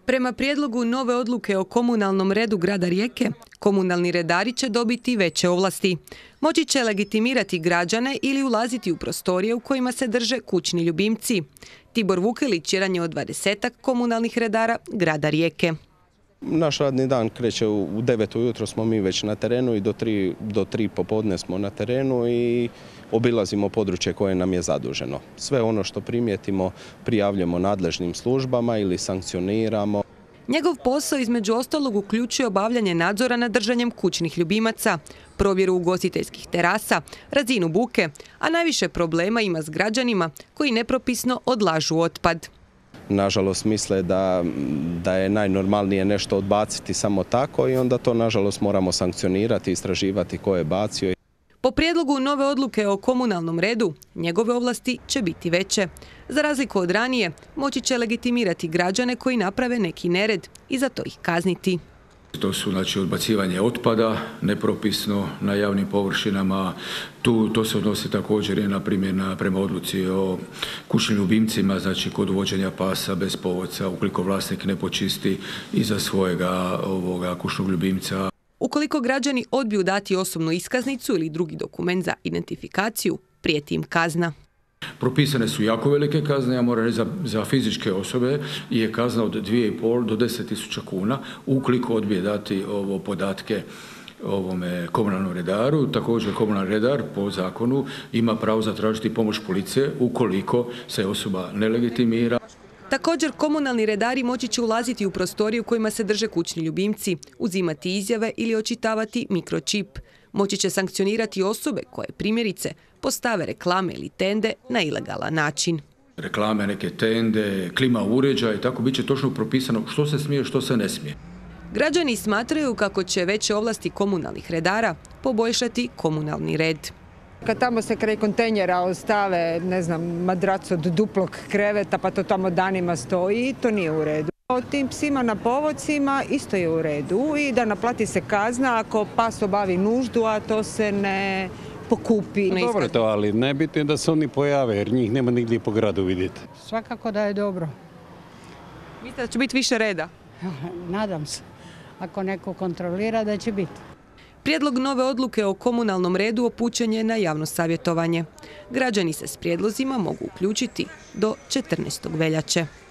Prema prijedlogu nove odluke o komunalnom redu grada Rijeke, komunalni redari će dobiti veće ovlasti. Moći će legitimirati građane ili ulaziti u prostorije u kojima se drže kućni ljubimci. Tibor Vukelić jedan je od 20-ak komunalnih redara grada Rijeke. Naš radni dan kreće u 9 ujutro, smo mi već na terenu i do 3 popodne smo na terenu i obilazimo područje koje nam je zaduženo. Sve ono što primijetimo prijavljamo nadležnim službama ili sankcioniramo. Njegov posao između ostalog uključuje obavljanje nadzora nad držanjem kućnih ljubimaca, provjeru ugostiteljskih terasa, razinu buke, a najviše problema ima s građanima koji nepropisno odlažu otpad. Nažalost misle da je najnormalnije nešto odbaciti samo tako i onda to nažalost moramo sankcionirati, istraživati ko je bacio. Po prijedlogu nove odluke o komunalnom redu, njegove ovlasti će biti veće. Za razliku od ranije, moći će legitimirati građane koji naprave neki nered i za to ih kazniti. To su odbacivanje otpada nepropisno na javnim površinama. To se odnosi također i na primjer prema odluci o kućnim ljubimcima, znači kod uvođenja pasa bez povodca, ukoliko vlasnik ne počisti iza svojega kućnog ljubimca. Ukoliko građani odbiju dati osobnu iskaznicu ili drugi dokument za identifikaciju, prijeti im kazna. Propisane su jako velike kazne, ja moram reći za fizičke osobe je kazna od 2,5 do 10.000 kuna ukoliko odbije dati podatke ovome komunalnom redaru. Također komunalni redar po zakonu ima pravo zatražiti pomoć policije ukoliko se osoba ne legitimira. Također komunalni redari moći će ulaziti u prostorije u kojima se drže kućni ljubimci, uzimati izjave ili očitavati mikročip. Moći će sankcionirati osobe koje, primjerice, postave reklame ili tende na ilegalan način. Reklame, neke tende, klima uređaja i tako bit će točno propisano što se smije, što se ne smije. Građani smatraju kako će veće ovlasti komunalnih redara poboljšati komunalni red. Kad tamo se kraj kontejnera ostave, ne znam, madrac od duplog kreveta pa to tamo danima stoji, to nije u redu. O tim psima na povodcima isto je u redu i da naplati se kazna ako pas obavi nuždu, a to se ne pokupi. Dobro to, ali najbitnije da se oni pojave jer njih nema nigdje po gradu vidjeti. Svakako da je dobro. Mislite da će biti više reda? Nadam se. Ako neko kontrolira da će biti. Prijedlog nove odluke o komunalnom redu upućen je na javno savjetovanje. Građani se s prijedlozima mogu uključiti do 14. veljače.